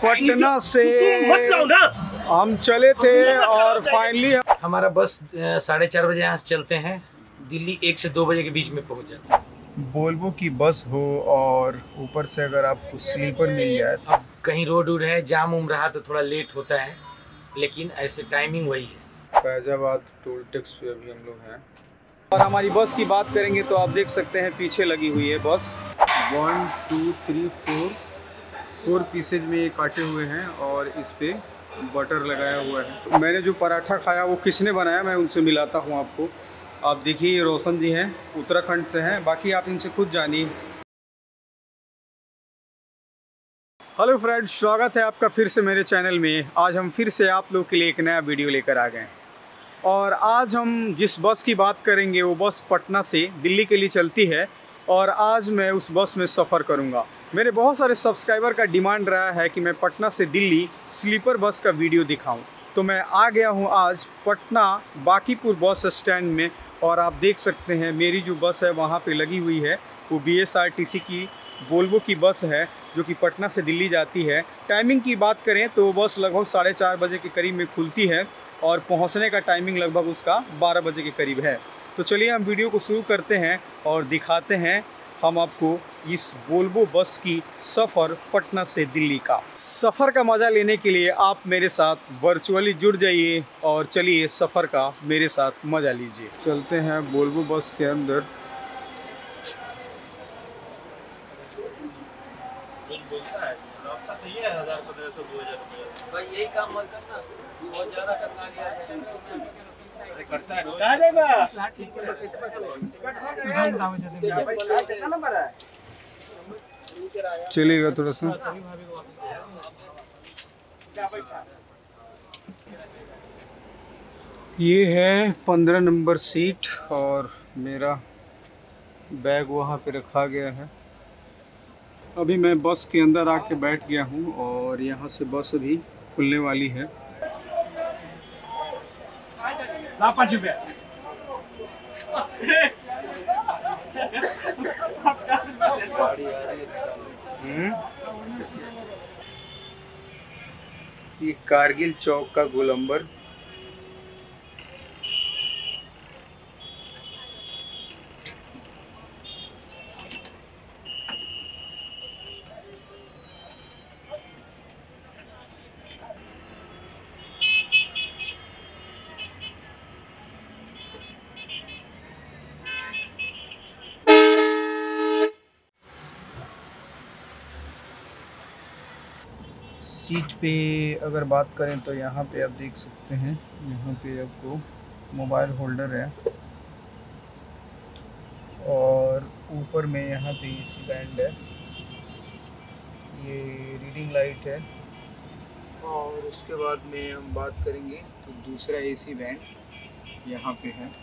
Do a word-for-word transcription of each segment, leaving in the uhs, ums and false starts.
पटना से हम चले थे और फाइनली हमारा बस साढ़े चार बजे यहाँ से चलते हैं, दिल्ली एक से दो बजे के बीच में पहुँच जाते हैं। वोल्वो की बस हो और ऊपर से अगर आपको स्लीपर मिल जाए। अब कहीं रोड वोड है, जाम उम रहा तो थोड़ा लेट होता है, लेकिन ऐसे टाइमिंग वही है। फैजाबाद टोल टैक्स पे अभी हम लोग हैं और हमारी बस की बात करेंगे तो आप देख सकते हैं पीछे लगी हुई है बस। One two three four four pieces में ये काटे हुए हैं और इस पे बटर लगाया हुआ है। मैंने जो पराठा खाया वो किसने बनाया, मैं उनसे मिलाता हूँ आपको। आप देखिए ये रोशन जी हैं, उत्तराखंड से हैं, बाकी आप इनसे खुद जानिए। हेलो फ्रेंड्स, स्वागत है आपका फिर से मेरे चैनल में। आज हम फिर से आप लोग के लिए एक नया वीडियो लेकर आ गए हैं और आज हम जिस बस की बात करेंगे वो बस पटना से दिल्ली के लिए चलती है और आज मैं उस बस में सफ़र करूंगा। मेरे बहुत सारे सब्सक्राइबर का डिमांड रहा है कि मैं पटना से दिल्ली स्लीपर बस का वीडियो दिखाऊं, तो मैं आ गया हूं आज पटना बांकीपुर बस स्टैंड में और आप देख सकते हैं मेरी जो बस है वहां पे लगी हुई है। वो B S R T C की वोल्वो की बस है जो कि पटना से दिल्ली जाती है। टाइमिंग की बात करें तो बस लगभग साढ़े चार बजे के करीब में खुलती है और पहुंचने का टाइमिंग लगभग उसका बारह बजे के करीब है। तो चलिए हम वीडियो को शुरू करते हैं और दिखाते हैं हम आपको इस वोल्वो बस की सफ़र पटना से दिल्ली का। सफ़र का मज़ा लेने के लिए आप मेरे साथ वर्चुअली जुड़ जाइए और चलिए सफ़र का मेरे साथ मज़ा लीजिए। चलते हैं वोल्वो बस के अंदर। भाई यही काम मत करना, बहुत ज़्यादा करना करता है चलेगा थोड़ा सा। ये है पंद्रह नंबर सीट और मेरा बैग वहाँ पे रखा गया है। अभी मैं बस के अंदर आके बैठ गया हूँ और यहाँ से बस अभी खुलने वाली है। ये कारगिल चौक का गोलंबर। सीट पे अगर बात करें तो यहाँ पे आप देख सकते हैं, यहाँ पे आपको मोबाइल होल्डर है और ऊपर में यहाँ पे एसी बैंड है, ये रीडिंग लाइट है और उसके बाद में हम बात करेंगे तो दूसरा एसी बैंड यहाँ पे है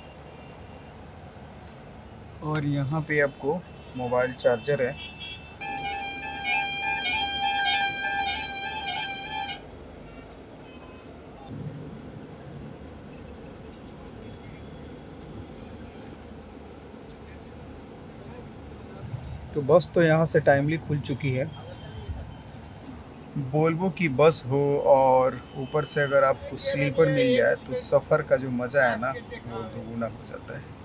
और यहाँ पे आपको मोबाइल चार्जर है। तो बस तो यहाँ से टाइमली खुल चुकी है। वोल्वो की बस हो और ऊपर से अगर आपको स्लीपर मिल जाए तो सफ़र का जो मज़ा है ना वो दोगुना हो जाता है।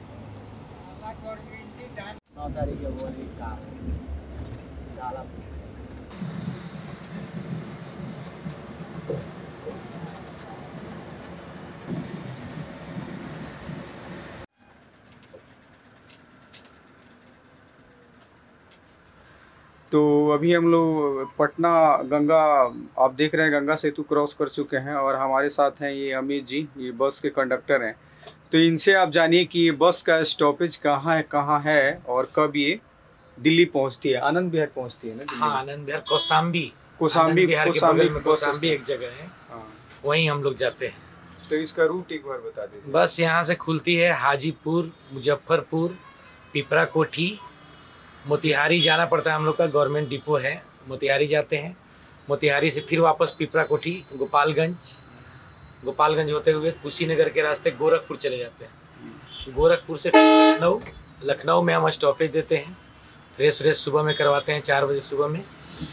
तो अभी हम लोग पटना गंगा, आप देख रहे हैं गंगा सेतु क्रॉस कर चुके हैं और हमारे साथ हैं ये अमित जी, ये बस के कंडक्टर हैं। तो इनसे आप जानिए कि ये बस का स्टॉपेज कहाँ है, कहाँ है और कब ये दिल्ली पहुँचती है। आनंद विहार पहुँचती है ना? हाँ, आनंद विहार कौशाम्बी कौशाम्बी बिहार के बगल में कौशाम्बी एक जगह है, हाँ वहीं हम लोग जाते हैं। तो इसका रूट एक बार बता दीजिए। बस यहाँ से खुलती है हाजीपुर, मुजफ्फरपुर, पिपरा कोठी, मोतिहारी जाना पड़ता है हम लोग का, गवर्नमेंट डिपो है, मोतिहारी जाते हैं। मोतिहारी से फिर वापस पिपरा कोठी, गोपालगंज, गोपालगंज होते हुए कुशीनगर के रास्ते गोरखपुर चले जाते हैं। गोरखपुर से लखनऊ, लखनऊ में हम स्टॉपेज देते हैं, फ्रेश फ्रेश सुबह में करवाते हैं चार बजे सुबह में।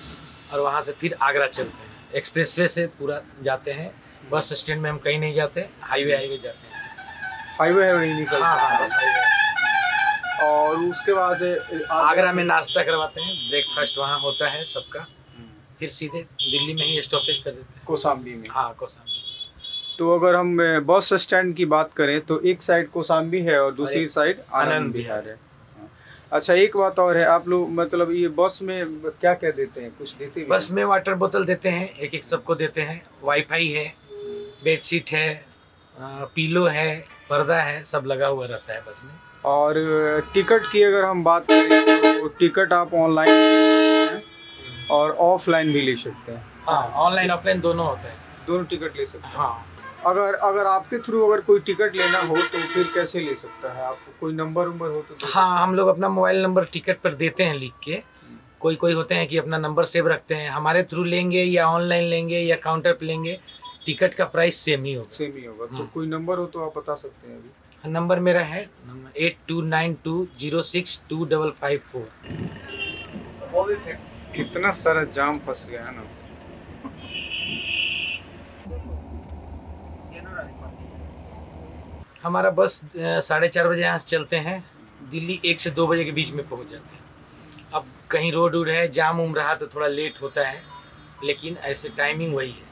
और वहाँ से फिर आगरा चलते हैं। एक्सप्रेसवे से पूरा जाते हैं, बस स्टैंड में हम कहीं नहीं जाते, हाईवे हाईवे जाते हैं। हाईवे है नहीं निकलते? हाँ हाँ बस हाईवे। और उसके बाद आगरा में नाश्ता करवाते हैं, ब्रेकफास्ट वहाँ होता है सबका, फिर सीधे दिल्ली में ही स्टॉपेज कर देते हैं, कौशाम्बी में। हाँ कौशाम्बी। तो अगर हम बस स्टैंड की बात करें तो एक साइड कौशाम्बी है और दूसरी साइड आनंद विहार है। अच्छा, एक बात और है, आप लोग मतलब ये बस में क्या क्या देते हैं, कुछ देते हैं? बस में वाटर बोतल देते हैं, एक एक सबको देते हैं, वाईफाई है, बेडशीट है, पीलो है, पर्दा है, सब लगा हुआ रहता है बस में। और टिकट की अगर हम बात करें तो टिकट आप ऑनलाइन ले सकते हैं और ऑफलाइन भी ले सकते हैं। हाँ, ऑनलाइन ऑफलाइन दोनों होता है, दोनों टिकट ले सकते हैं। हाँ। अगर अगर आपके थ्रू अगर कोई टिकट लेना हो तो फिर कैसे ले सकता है? आपको कोई नंबर वंबर हो तो? हाँ, हम लोग अपना मोबाइल नंबर टिकट पर देते हैं लिख के। कोई कोई होते हैं कि अपना नंबर सेव रखते हैं, हमारे थ्रू लेंगे या ऑनलाइन लेंगे या काउंटर पे लेंगे, टिकट का प्राइस सेम ही होगा। सेम ही होगा। तो कोई नंबर हो तो आप बता सकते हैं अभी? नंबर मेरा है eight two nine two zero six two double five four. कितना सारा जाम फंस गया है ना। हमारा बस साढ़े चार बजे यहाँ से चलते हैं, दिल्ली एक से दो बजे के बीच में पहुँच जाते हैं। अब कहीं रोड वोड है, जाम उम रहा तो थोड़ा लेट होता है, लेकिन ऐसे टाइमिंग वही है।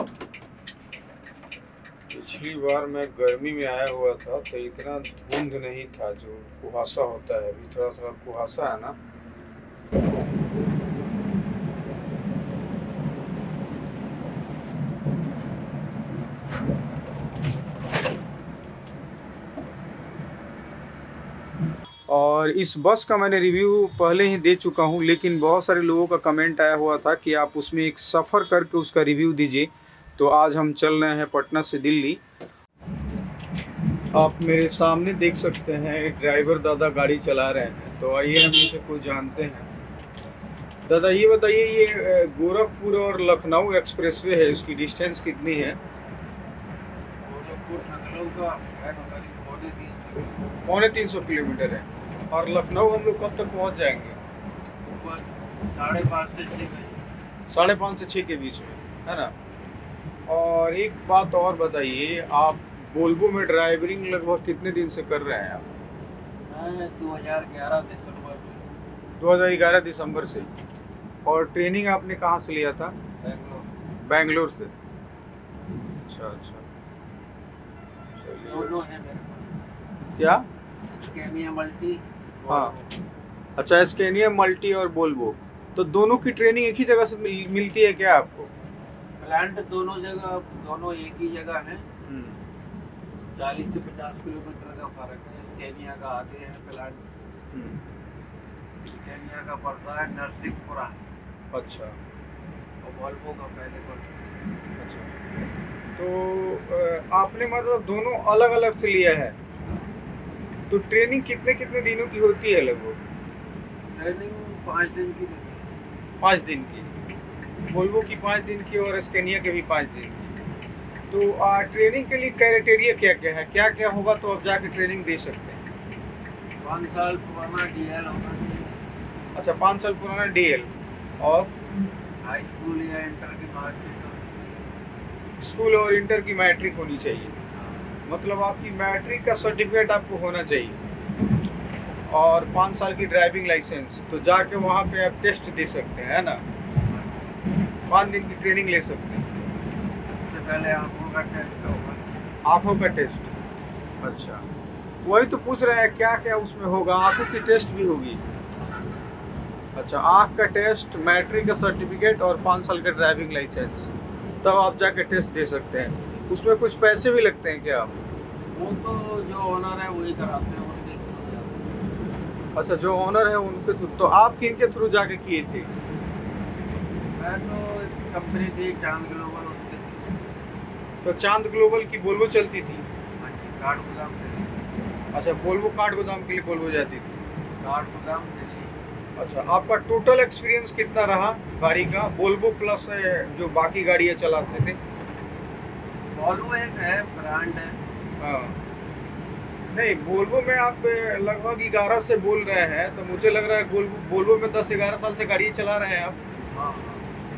पिछली बार मैं गर्मी में आया हुआ था तो इतना धुंध नहीं था जो कुहासा होता है, अभी थोड़ा सा कुहासा है ना। और इस बस का मैंने रिव्यू पहले ही दे चुका हूं, लेकिन बहुत सारे लोगों का कमेंट आया हुआ था कि आप उसमें एक सफ़र करके उसका रिव्यू दीजिए। तो आज हम चल रहे हैं पटना से दिल्ली। आप मेरे सामने देख सकते हैं ड्राइवर दादा गाड़ी चला रहे हैं, तो आइए हम इसे कुछ जानते हैं। दादा ये बताइए, ये गोरखपुर और लखनऊ एक्सप्रेसवे है, इसकी डिस्टेंस कितनी है? गोरखपुर लखनऊ का पौने तीन सौ किलोमीटर है। और लखनऊ हम लोग कब तक पहुंच जाएंगे? साढ़े पाँच से छः साढ़े पाँच से छः के बीच में, है ना। और एक बात और बताइए, आप वोल्वो में ड्राइवरिंग लगभग कितने दिन से कर रहे हैं आप? मैं दो हज़ार ग्यारह दिसंबर से। दो हज़ार ग्यारह दिसंबर से। और ट्रेनिंग आपने कहाँ से लिया था? बेंगलोर। बेंगलोर से। अच्छा अच्छा, दोनों है मेरे पास। क्या? Scania multi. हाँ, अच्छा, स्कैनिया मल्टी और वोल्वो, तो दोनों की ट्रेनिंग एक ही जगह से मिल, मिलती है क्या आपको? प्लांट दोनों जगह, दोनों एक ही जगह है। चालीस से पचास किलोमीटर का फर्क है। स्कैनिया का आगे है प्लांट, स्कैनिया का पड़ता है नरसिंहपुरा। अच्छा। और वोल्वो का पहले पड़ता है। अच्छा, तो आपने मतलब दोनों अलग अलग से लिया है, तो ट्रेनिंग कितने कितने दिनों की होती है लगभग? ट्रेनिंग पाँच दिन की देती है। पाँच दिन की, वोल्वो की पाँच दिन की और स्कैनिया के भी पाँच दिन की। तो आ, ट्रेनिंग के लिए क्राइटेरिया क्या क्या है, क्या क्या होगा तो आप जाके ट्रेनिंग दे सकते हैं? पाँच साल पुराना डी एल होना चाहिए। अच्छा, पाँच साल पुराना डी एल और हाई स्कूल या इंटर की मार्कशीट। स्कूल और इंटर की मैट्रिक होनी चाहिए, मतलब आपकी मैट्रिक का सर्टिफिकेट आपको होना चाहिए। और पाँच साल की ड्राइविंग लाइसेंस, तो जाके वहाँ पे आप टेस्ट दे सकते हैं, है ना। पाँच दिन की ट्रेनिंग ले सकते हैं। सबसे पहले आँखों का टेस्ट होगा। आँखों का टेस्ट? अच्छा, वही तो पूछ रहे हैं क्या क्या उसमें होगा। आँखों की टेस्ट भी होगी? अच्छा, आँख का टेस्ट, मैट्रिक का सर्टिफिकेट और पाँच साल का ड्राइविंग लाइसेंस, तब आप जाके टेस्ट दे सकते हैं। उसमें कुछ पैसे भी लगते हैं क्या? वो तो जो ओनर है वही कराते हैं, उनके थ्रू जाते हैं। अच्छा, जो ओनर है उनके थ्रू। तो आप किनके थ्रू जाके किए थे? मैं तो कंपनी थी चांद ग्लोबल, उसके थ्रू। तो चांद ग्लोबल की वोल्वो चलती थी? हाँ जी, काठ गोदाम दिल्ली। अच्छा, वोल्वो काठ गोदाम के लिए वोल्वो जाती थी? काठ गोदाम दिल्ली। अच्छा, आपका टोटल एक्सपीरियंस कितना रहा गाड़ी का, वोल्वो प्लस जो बाकी गाड़ियाँ चलाते थे? वोल्वो एक है, ब्रांड है। हाँ, नहीं, वोल्वो में आप लगभग ग्यारह से बोल रहे हैं, तो मुझे लग रहा है वोल्वो में दस ग्यारह साल से गाड़ी चला रहे हैं आप। हाँ।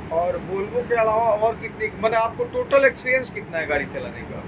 और वोल्वो के अलावा और कितनी, मतलब आपको टोटल एक्सपीरियंस कितना है गाड़ी चलाने का?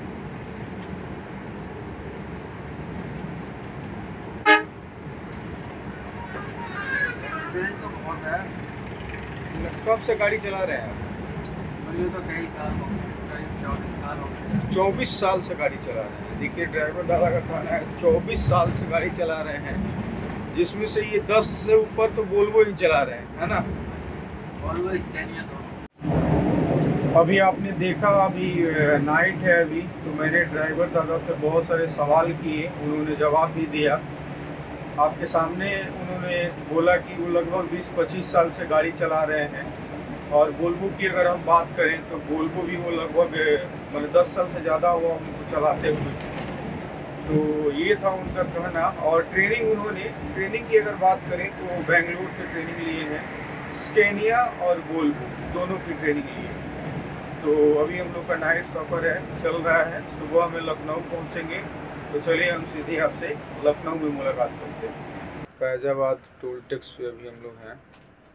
एक्सपीरियंस तो बहुत है। कब से गाड़ी चला रहे हैं आप? मुझे तो कई साल हो गए, कई चौबीस साल हो गए। चौबीस साल से गाड़ी चला रहे हैं। देखिए ड्राइवर दादा का कहना है चौबीस साल से गाड़ी चला रहे हैं, जिसमें से ये दस से ऊपर तो वोल्वो ही चला रहे हैं, है ना? वोल्वो स्कैनिया तो अभी आपने देखा, अभी नाइट है अभी, तो मैंने ड्राइवर दादा से बहुत सारे सवाल किए, उन्होंने जवाब भी दिया। आपके सामने उन्होंने बोला कि वो लगभग बीस पच्चीस साल से गाड़ी चला रहे हैं। और वोल्वो की अगर हम बात करें तो वोल्वो भी वो लगभग मतलब दस साल से ज़्यादा हुआ उनको चलाते हुए। तो ये था उनका कहना। और ट्रेनिंग, उन्होंने ट्रेनिंग की अगर बात करें तो बेंगलोर से ट्रेनिंग लिए हैं, स्कैनिया और वोल्वो दोनों की ट्रेनिंग लिए हैं। तो अभी हम लोग का नाइट सफ़र है, चल रहा है। सुबह में लखनऊ पहुंचेंगे, तो चलिए हम सीधे आपसे लखनऊ में मुलाकात करते हैं। फैज़ाबाद टोल टैक्स पे अभी हम लोग हैं।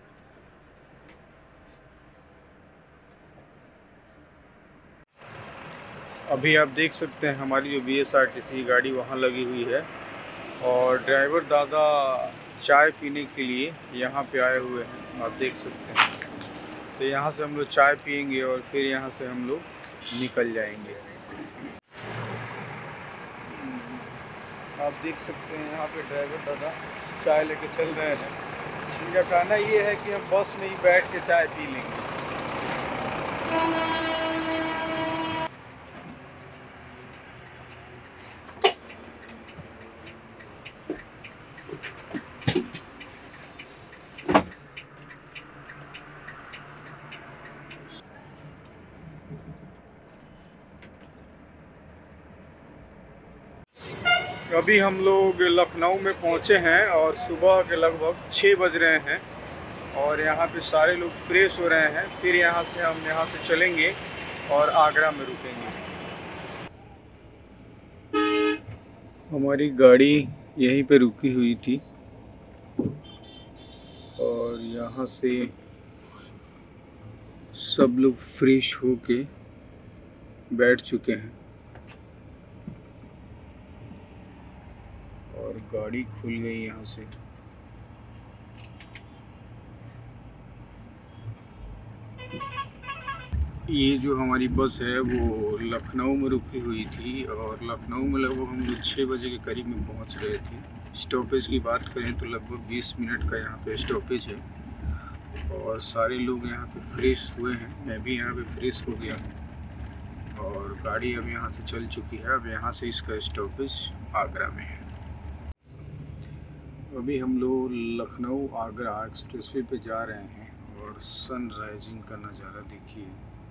अभी आप देख सकते हैं हमारी जो B S R T C गाड़ी वहाँ लगी हुई है, और ड्राइवर दादा चाय पीने के लिए यहाँ पे आए हुए हैं, आप देख सकते हैं। तो यहाँ से हम लोग चाय पियेंगे और फिर यहाँ से हम लोग निकल जाएंगे। आप देख सकते हैं यहाँ पे ड्राइवर दादा चाय लेके चल रहे हैं। इनका कहना ये है कि हम बस में ही बैठ के चाय पी लेंगे। अभी हम लोग लखनऊ में पहुंचे हैं और सुबह के लगभग छः बज रहे हैं, और यहाँ पे सारे लोग फ्रेश हो रहे हैं। फिर यहाँ से हम यहाँ से चलेंगे और आगरा में रुकेंगे। हमारी गाड़ी यहीं पे रुकी हुई थी और यहाँ से सब लोग फ्रेश होके बैठ चुके हैं और गाड़ी खुल गई यहाँ से। ये जो हमारी बस है वो लखनऊ में रुकी हुई थी, और लखनऊ में लगभग हम लोग छः बजे के करीब में पहुँच रहे थे। स्टॉपेज की बात करें तो लगभग बीस मिनट का यहाँ पे स्टॉपेज है, और सारे लोग यहाँ पे फ्रेश हुए हैं। मैं भी यहाँ पे फ्रेश हो गया हूँ, और गाड़ी अब यहाँ से चल चुकी है। अब यहाँ से इसका स्टॉपेज आगरा में है। अभी हम लोग लखनऊ आगरा एक्सप्रेसवे पे जा रहे हैं, और सनराइजिंग का नज़ारा देखिए।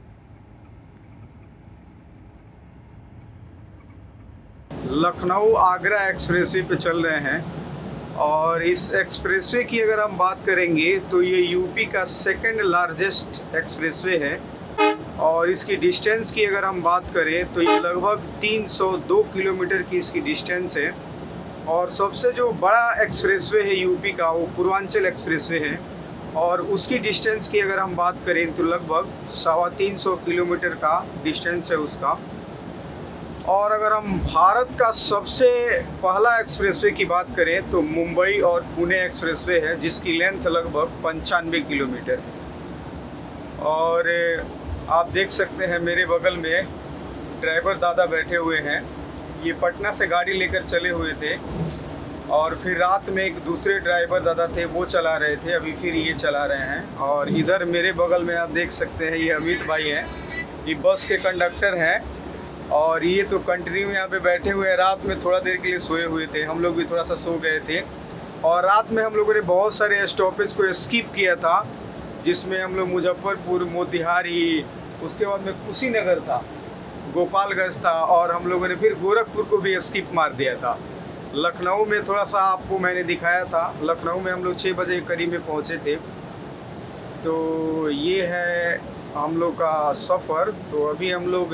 लखनऊ आगरा एक्सप्रेसवे पे चल रहे हैं, और इस एक्सप्रेसवे की अगर हम बात करेंगे तो ये यूपी का सेकंड लार्जेस्ट एक्सप्रेसवे है। और इसकी डिस्टेंस की अगर हम बात करें तो ये लगभग तीन सौ दो किलोमीटर की इसकी डिस्टेंस है। और सबसे जो बड़ा एक्सप्रेसवे है यूपी का वो पूर्वांचल एक्सप्रेसवे है, और उसकी डिस्टेंस की अगर हम बात करें तो लगभग सवा तीन सौ किलोमीटर का डिस्टेंस है उसका। और अगर हम भारत का सबसे पहला एक्सप्रेसवे की बात करें तो मुंबई और पुणे एक्सप्रेसवे है, जिसकी लेंथ लगभग पंचानवे किलोमीटर है। और आप देख सकते हैं मेरे बगल में ड्राइवर दादा बैठे हुए हैं। ये पटना से गाड़ी लेकर चले हुए थे, और फिर रात में एक दूसरे ड्राइवर दादा थे वो चला रहे थे, अभी फिर ये चला रहे हैं। और इधर मेरे बगल में आप देख सकते हैं ये अमित भाई हैं, ये बस के कंडक्टर हैं, और ये तो कंटिन्यू यहाँ पे बैठे हुए हैं। रात में थोड़ा देर के लिए सोए हुए थे, हम लोग भी थोड़ा सा सो गए थे। और रात में हम लोगों ने बहुत सारे स्टॉपेज को स्किप किया था, जिसमें हम लोग मुजफ्फरपुर, मोतिहारी, उसके बाद में कुशीनगर था, गोपालगंज था, और हम लोगों ने फिर गोरखपुर को भी स्किप मार दिया था। लखनऊ में थोड़ा सा आपको मैंने दिखाया था, लखनऊ में हम लोग छः बजे करीब में पहुँचे थे। तो ये है हम लोग का सफ़र। तो अभी हम लोग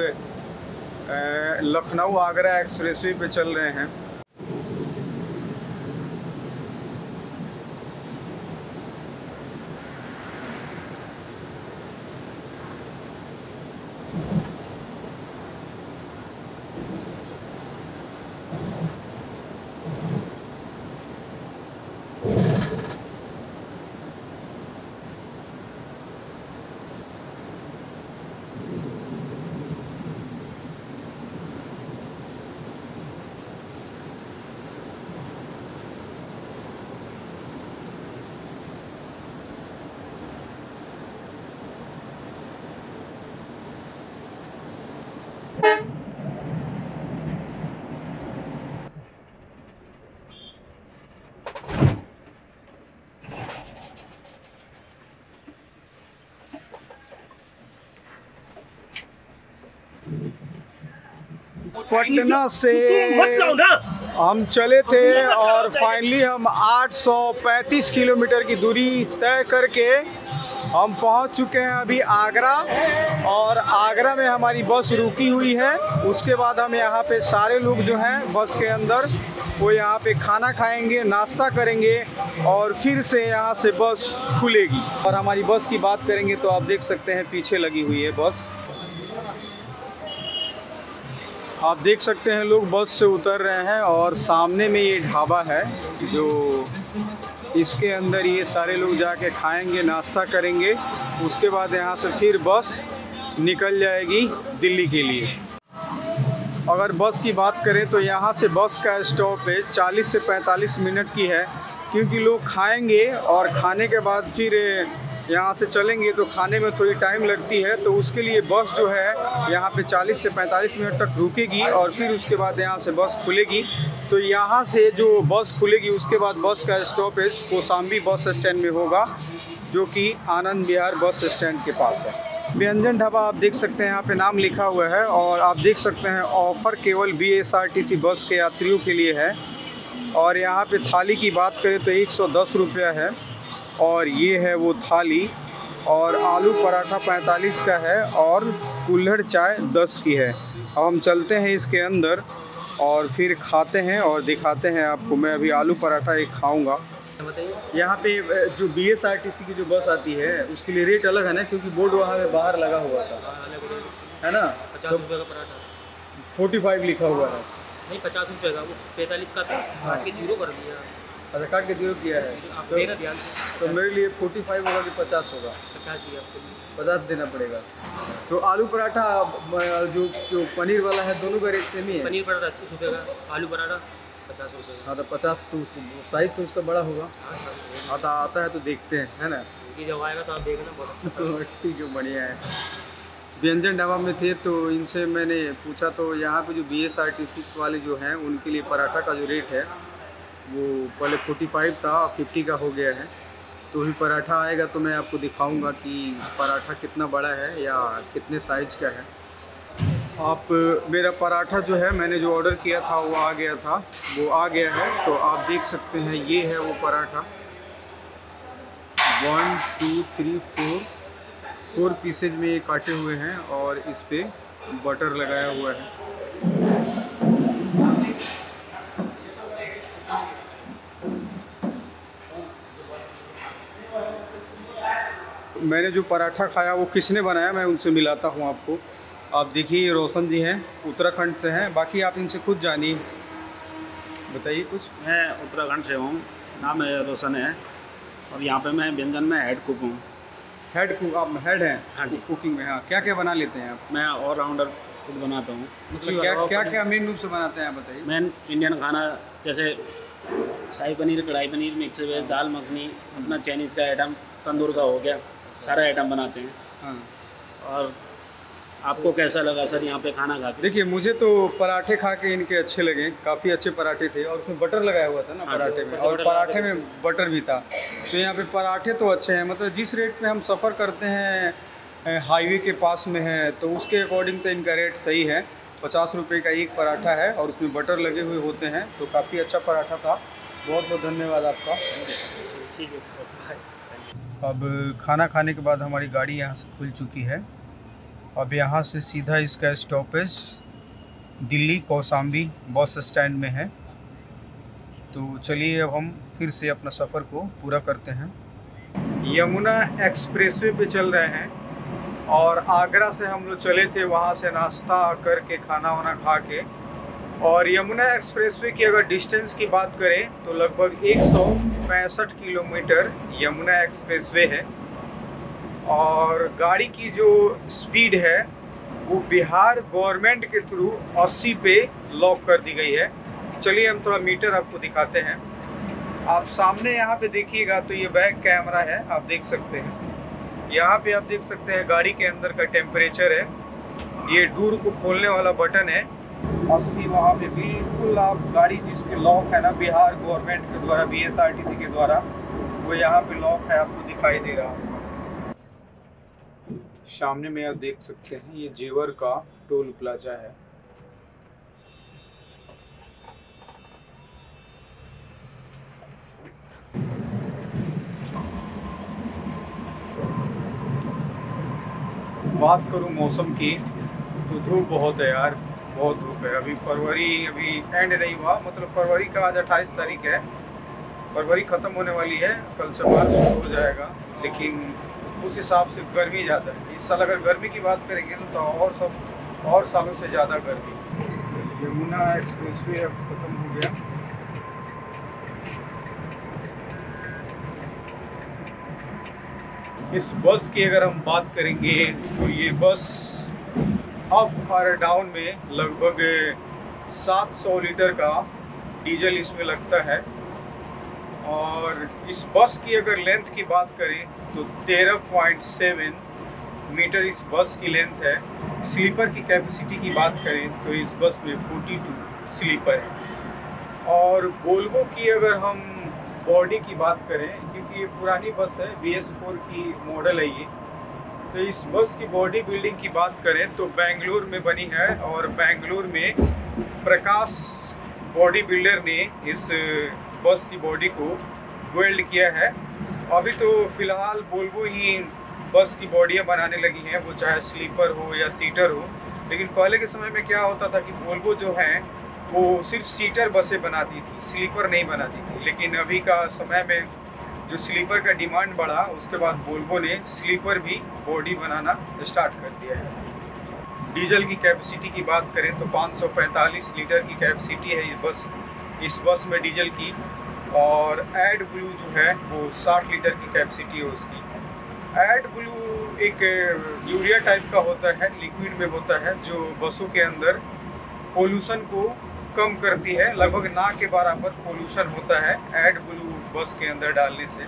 लखनऊ आगरा एक्सप्रेसवे पे चल रहे हैं। पटना से हम चले थे और फाइनली हम आठ सौ पैंतीस किलोमीटर की दूरी तय करके हम पहुंच चुके हैं अभी आगरा। और आगरा में हमारी बस रुकी हुई है। उसके बाद हम यहाँ पे सारे लोग जो हैं बस के अंदर वो यहाँ पे खाना खाएंगे, नाश्ता करेंगे और फिर से यहाँ से बस खुलेगी। और हमारी बस की बात करेंगे तो आप देख सकते हैं पीछे लगी हुई है बस। आप देख सकते हैं लोग बस से उतर रहे हैं और सामने में ये ढाबा है जो इसके अंदर ये सारे लोग जाके खाएंगे, नाश्ता करेंगे। उसके बाद यहाँ से फिर बस निकल जाएगी दिल्ली के लिए। अगर बस की बात करें तो यहाँ से बस का स्टॉपेज चालीस से पैंतालीस मिनट की है, क्योंकि लोग खाएंगे और खाने के बाद फिर यहाँ से चलेंगे तो खाने में थोड़ी टाइम लगती है। तो उसके लिए बस जो है यहाँ पे चालीस से पैंतालीस मिनट तक रुकेगी और फिर उसके बाद यहाँ से बस खुलेगी। तो यहाँ से जो बस खुलेगी उसके बाद बस का स्टॉपेज कौशाम्बी बस स्टैंड में होगा, जो कि आनंद विहार बस स्टैंड के पास है। व्यंजन ढाबा आप देख सकते हैं यहाँ पे नाम लिखा हुआ है। और आप देख सकते हैं ऑफ़र केवल B S R T C bus के यात्रियों के लिए है। और यहाँ पे थाली की बात करें तो एक सौ दस रुपया है और ये है वो थाली। और आलू पराठा पैंतालीस का है और कुल्हड़ चाय दस की है। अब हम चलते हैं इसके अंदर और फिर खाते हैं और दिखाते हैं आपको। मैं अभी आलू पराठा एक खाऊंगा। यहाँ पे जो B S R T C की जो बस आती है उसके लिए रेट अलग है ना, क्योंकि बोर्ड वहाँ पे बाहर लगा हुआ था, है ना। पचास रुपये का पराठा, फोर्टी फाइव लिखा हुआ है। नहीं पचास रुपये का, वो पैंतालीस का था, काट के जीरो कर दिया। अच्छा, काट के जीरो किया है। आप तो, देना ध्यान से। तो मेरे लिए फोर्टी फाइव होगा कि पचास होगा? पचास ही आपको पचास देना पड़ेगा। तो आलू पराठा जो जो पनीर वाला है दोनों का रेट सेम ही है? पनीर पराठा अस्सी रुपये का, आलू पराठा पचास रुपये का। हाँ तो पचास तो साइज तो उसका बड़ा होगा। हाँ आता आता है तो देखते हैं, है ना। ये जब आएगा तो आप देखना बहुत अच्छा। ठीक है, बढ़िया है। व्यंजन ढाबा में थे तो इनसे मैंने पूछा तो यहाँ पे जो B S R T C वाले जो हैं उनके लिए पराठा का जो रेट है वो पहले फोर्टी फाइव था, फिफ्टी का हो गया है। तो भी पराठा आएगा तो मैं आपको दिखाऊंगा कि पराठा कितना बड़ा है या कितने साइज़ का है। आप मेरा पराठा जो है मैंने जो ऑर्डर किया था वो आ गया था, वो आ गया है। तो आप देख सकते हैं ये है वो paratha. One two three four four pieces में ये काटे हुए हैं और इस पे बटर लगाया हुआ है। मैंने जो पराठा खाया वो किसने बनाया मैं उनसे मिलाता हूँ आपको। आप देखिए रोशन जी हैं, उत्तराखंड से हैं। बाकी आप इनसे खुद जानिए, बताइए कुछ। मैं उत्तराखंड से हूँ, नाम है रोशन है और यहाँ पे मैं व्यंजन में हेड कुक हूँ। Head cook? आप हेड हैं? हाँ जी। कुकिंग में। हाँ, क्या क्या बना लेते हैं आप? मैं ऑलराउंडर फूड बनाता हूँ। मतलब क्या क्या क्या मेन रूप से बनाते हैं आप बताइए। मैं इंडियन खाना जैसे शाही पनीर, कढ़ाई पनीर, मिक्स वेज, दाल मखनी, अपना चाइनीज़ का आइटम, तंदूर का हो गया, सारे आइटम बनाते हैं। हाँ। और आपको कैसा लगा सर यहाँ पे खाना खा के? देखिए मुझे तो पराठे खा के इनके अच्छे लगे, काफ़ी अच्छे पराठे थे और उसमें बटर लगाया हुआ था ना पराठे में, और पराठे में बटर भी था। तो यहाँ पे पराठे तो अच्छे हैं। मतलब जिस रेट पे हम सफ़र करते हैं हाईवे के पास में है तो उसके अकॉर्डिंग तो इनका रेट सही है। पचास रुपये का एक पराठा है और उसमें बटर लगे हुए होते हैं। तो काफ़ी अच्छा पराठा था। बहुत बहुत धन्यवाद आपका। ठीक है। अब खाना खाने के बाद हमारी गाड़ी यहाँ से खुल चुकी है। अब यहाँ से सीधा इसका stoppage Delhi Kaushambi bus stand में है। तो चलिए अब हम फिर से अपना सफ़र को पूरा करते हैं। यमुना एक्सप्रेसवे पे चल रहे हैं और आगरा से हम लोग चले थे, वहाँ से नाश्ता करके खाना वाना खा के। और यमुना एक्सप्रेसवे की अगर डिस्टेंस की बात करें तो लगभग एक सौ पैंसठ किलोमीटर यमुना एक्सप्रेसवे है। और गाड़ी की जो स्पीड है वो बिहार गवर्नमेंट के थ्रू अस्सी पे लॉक कर दी गई है। चलिए हम थोड़ा मीटर आपको दिखाते हैं। आप सामने यहाँ पे देखिएगा तो ये बैक कैमरा है, आप देख सकते हैं। यहाँ पे आप देख सकते हैं गाड़ी के अंदर का टेम्परेचर है। ये डोर को खोलने वाला बटन है। अस्सी वहाँ पे बिल्कुल आप गाड़ी जिसके लॉक है ना बिहार गवर्नमेंट के द्वारा, B S R T C के द्वारा, वो यहाँ पे लॉक है, आपको दिखाई दे रहा होगा। सामने में आप देख सकते हैं ये जेवर का टोल प्लाजा है। बात करूँ मौसम की तो धूप बहुत है यार, बहुत धूप है। अभी फरवरी अभी एंड नहीं हुआ, मतलब फरवरी का आज अट्ठाईस तारीख है, फरवरी ख़त्म होने वाली है, कल से मार्च शुरू हो जाएगा। लेकिन उस हिसाब से गर्मी ज़्यादा है इस साल। अगर गर्मी की बात करेंगे तो और सब और सालों से ज़्यादा गर्मी। यमुना एक्सप्रेसवे अब ख़त्म हो गया। इस बस की अगर हम बात करेंगे तो ये बस अप और डाउन में लगभग सात सौ लीटर का डीजल इसमें लगता है। और इस बस की अगर लेंथ की बात करें तो तेरह पॉइंट सात मीटर इस बस की लेंथ है। स्लीपर की कैपेसिटी की बात करें तो इस बस में बयालीस स्लीपर है। और वोल्वो की अगर हम बॉडी की बात करें, क्योंकि ये पुरानी बस है, बी एस फोर की मॉडल है ये, तो इस बस की बॉडी बिल्डिंग की बात करें तो बेंगलुरु में बनी है। और बेंगलुरु में प्रकाश बॉडी बिल्डर ने इस बस की बॉडी को वेल्ड किया है। अभी तो फ़िलहाल वोल्वो ही बस की बॉडियाँ बनाने लगी हैं, वो चाहे स्लीपर हो या सीटर हो। लेकिन पहले के समय में क्या होता था कि वोल्वो जो है वो सिर्फ सीटर बसें बनाती थी, स्लीपर नहीं बनाती थी। लेकिन अभी का समय में जो स्लीपर का डिमांड बढ़ा, उसके बाद वोल्वो ने स्लीपर भी बॉडी बनाना स्टार्ट कर दिया है। डीजल की कैपेसिटी की बात करें तो पाँच सौ पैंतालीस लीटर की कैपेसिटी है ये बस, इस बस में डीजल की। और एड ब्लू जो है वो साठ लीटर की कैपेसिटी है उसकी। एड ब्लू एक यूरिया टाइप का होता है, लिक्विड में होता है, जो बसों के अंदर पोल्यूशन को कम करती है। लगभग ना के बराबर पोल्यूशन होता है एड ब्लू बस के अंदर डालने से।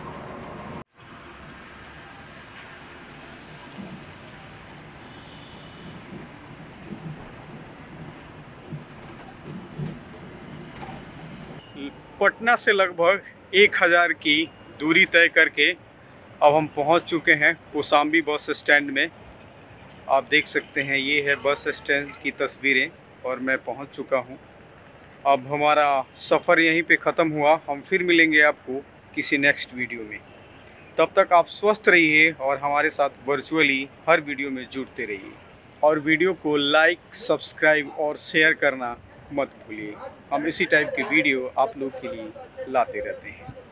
पटना से लगभग एक हज़ार की दूरी तय करके अब हम पहुंच चुके हैं कौशाम्बी बस स्टैंड में। आप देख सकते हैं ये है बस स्टैंड की तस्वीरें और मैं पहुंच चुका हूं। अब हमारा सफ़र यहीं पे ख़त्म हुआ। हम फिर मिलेंगे आपको किसी नेक्स्ट वीडियो में। तब तक आप स्वस्थ रहिए और हमारे साथ वर्चुअली हर वीडियो में जुड़ते रहिए। और वीडियो को लाइक, सब्सक्राइब और शेयर करना मत भूलिए। हम इसी टाइप की वीडियो आप लोग के लिए लाते रहते हैं।